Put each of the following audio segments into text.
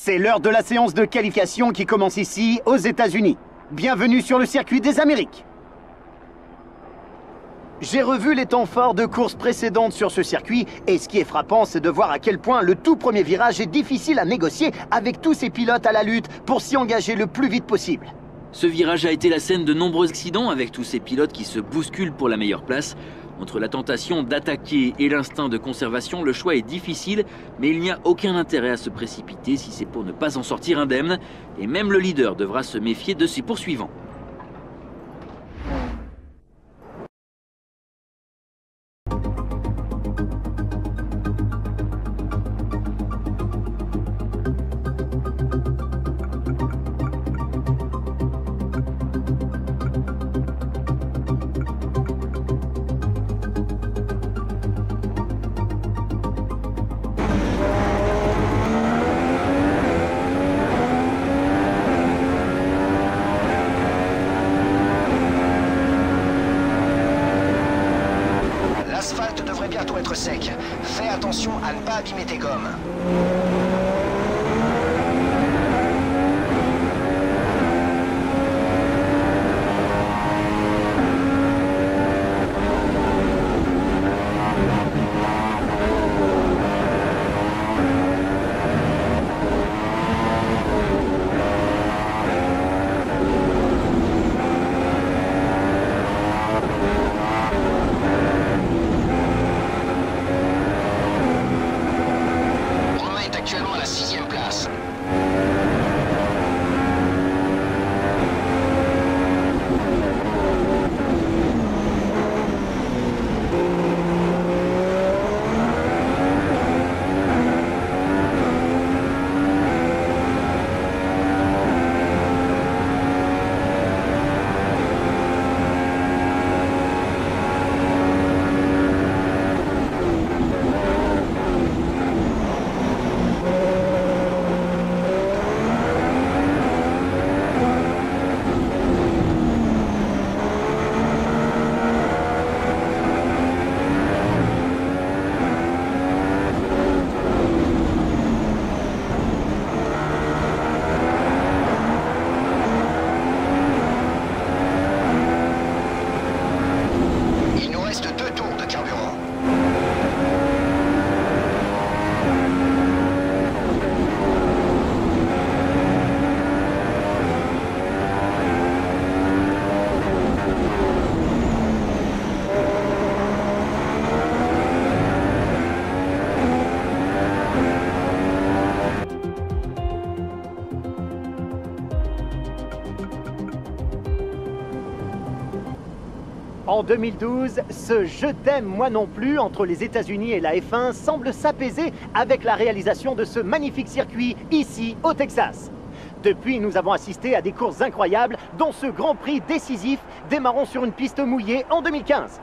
C'est l'heure de la séance de qualification qui commence ici, aux États-Unis. Bienvenue sur le circuit des Amériques. J'ai revu les temps forts de courses précédentes sur ce circuit, et ce qui est frappant, c'est de voir à quel point le tout premier virage est difficile à négocier avec tous ces pilotes à la lutte pour s'y engager le plus vite possible. Ce virage a été la scène de nombreux accidents avec tous ces pilotes qui se bousculent pour la meilleure place. Entre la tentation d'attaquer et l'instinct de conservation, le choix est difficile, mais il n'y a aucun intérêt à se précipiter si c'est pour ne pas en sortir indemne. Et même le leader devra se méfier de ses poursuivants. L'asphalte devrait bientôt être sec. Fais attention à ne pas abîmer tes gommes. Actuellement à la 6e place. En 2012, ce « je t'aime moi non plus » entre les États-Unis et la F1 semble s'apaiser avec la réalisation de ce magnifique circuit ici au Texas. Depuis, nous avons assisté à des courses incroyables, dont ce Grand Prix décisif démarrant sur une piste mouillée en 2015.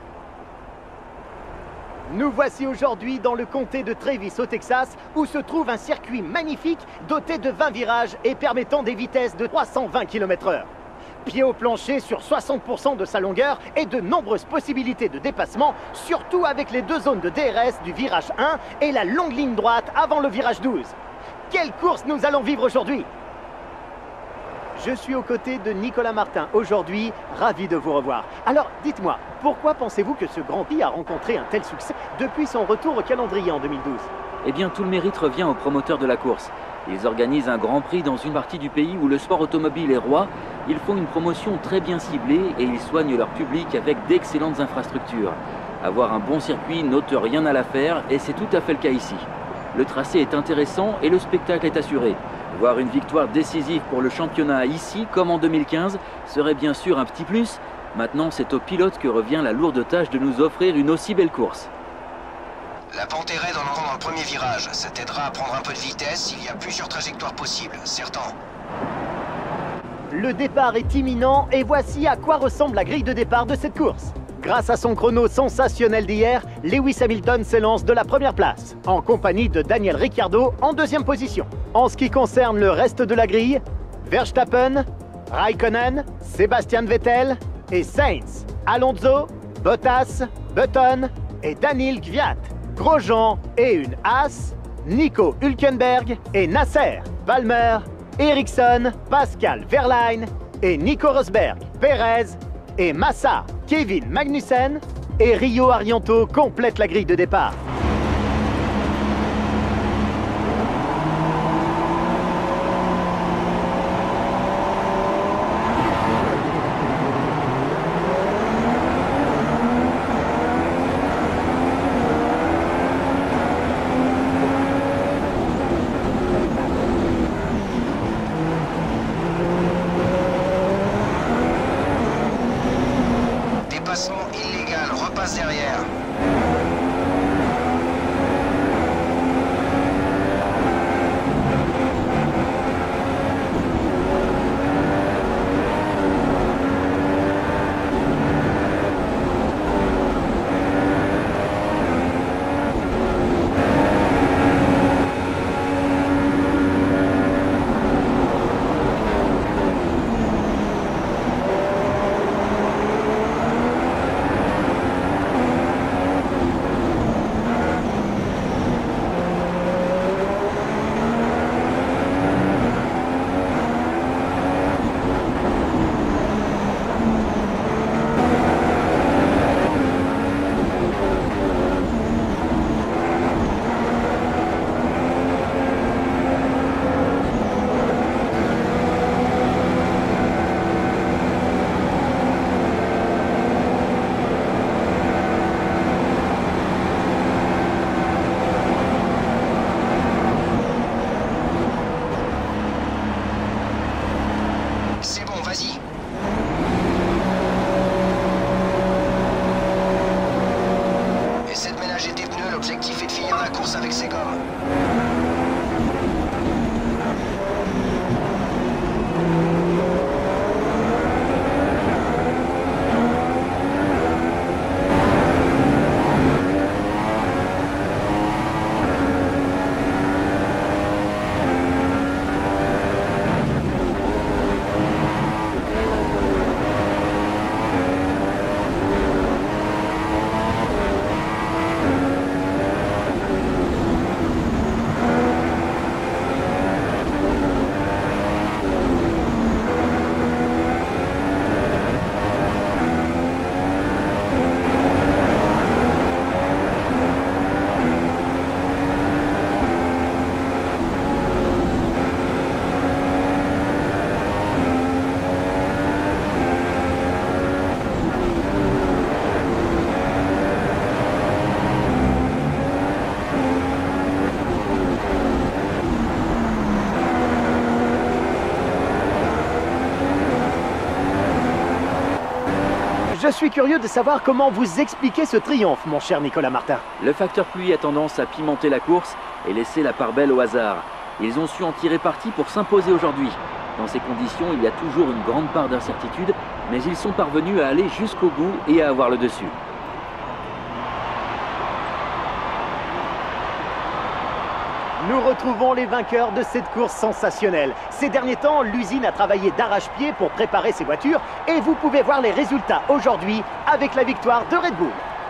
Nous voici aujourd'hui dans le comté de Travis au Texas, où se trouve un circuit magnifique doté de 20 virages et permettant des vitesses de 320 km/h. Pied au plancher sur 60% de sa longueur et de nombreuses possibilités de dépassement, surtout avec les deux zones de DRS du virage 1 et la longue ligne droite avant le virage 12. Quelle course nous allons vivre aujourd'hui! Je suis aux côtés de Nicolas Martin aujourd'hui, ravi de vous revoir. Alors dites-moi, pourquoi pensez-vous que ce Grand Prix a rencontré un tel succès depuis son retour au calendrier en 2012? Eh bien, tout le mérite revient aux promoteurs de la course. Ils organisent un Grand Prix dans une partie du pays où le sport automobile est roi. Ils font une promotion très bien ciblée et ils soignent leur public avec d'excellentes infrastructures. Avoir un bon circuit n'ôte rien à l'affaire et c'est tout à fait le cas ici. Le tracé est intéressant et le spectacle est assuré. Voir une victoire décisive pour le championnat ici, comme en 2015, serait bien sûr un petit plus. Maintenant, c'est au pilote que revient la lourde tâche de nous offrir une aussi belle course. La pente est raide en entrant dans le premier virage. Ça t'aidera à prendre un peu de vitesse. Il y a plusieurs trajectoires possibles, certains. Le départ est imminent et voici à quoi ressemble la grille de départ de cette course. Grâce à son chrono sensationnel d'hier, Lewis Hamilton s'élance de la première place, en compagnie de Daniel Ricciardo en deuxième position. En ce qui concerne le reste de la grille, Verstappen, Raikkonen, Sebastian Vettel et Sainz, Alonso, Bottas, Button et Daniil Kvyat. Grosjean et une Haas, Nico Hülkenberg et Nasser, Palmer, Ericsson, Pascal Wehrlein et Nico Rosberg, Perez et Massa, Kevin Magnussen et Rio Arianto complètent la grille de départ. Dépassement illégal, repasse derrière. C'est bon, vas-y. Essaie de ménager tes pneus, l'objectif est de finir la course avec ces gommes. Je suis curieux de savoir comment vous expliquez ce triomphe, mon cher Nicolas Martin. Le facteur pluie a tendance à pimenter la course et laisser la part belle au hasard. Ils ont su en tirer parti pour s'imposer aujourd'hui. Dans ces conditions, il y a toujours une grande part d'incertitude, mais ils sont parvenus à aller jusqu'au bout et à avoir le dessus. Nous retrouvons les vainqueurs de cette course sensationnelle. Ces derniers temps, l'usine a travaillé d'arrache-pied pour préparer ses voitures et vous pouvez voir les résultats aujourd'hui avec la victoire de Red Bull.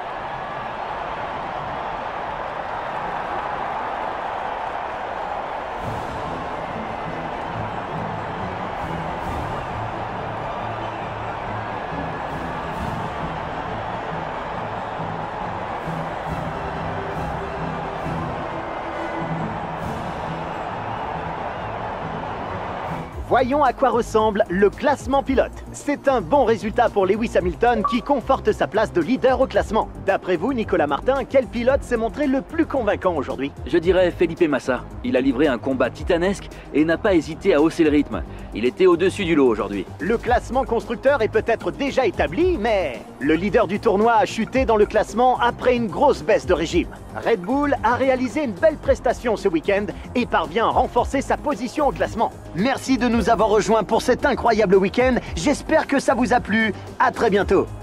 Voyons à quoi ressemble le classement pilote. C'est un bon résultat pour Lewis Hamilton qui conforte sa place de leader au classement. D'après vous, Nicolas Martin, quel pilote s'est montré le plus convaincant aujourd'hui? Je dirais Felipe Massa. Il a livré un combat titanesque et n'a pas hésité à hausser le rythme. Il était au-dessus du lot aujourd'hui. Le classement constructeur est peut-être déjà établi, mais le leader du tournoi a chuté dans le classement après une grosse baisse de régime. Red Bull a réalisé une belle prestation ce week-end et parvient à renforcer sa position au classement. Merci de nous avoir rejoints pour cet incroyable week-end. J'espère que ça vous a plu. À très bientôt.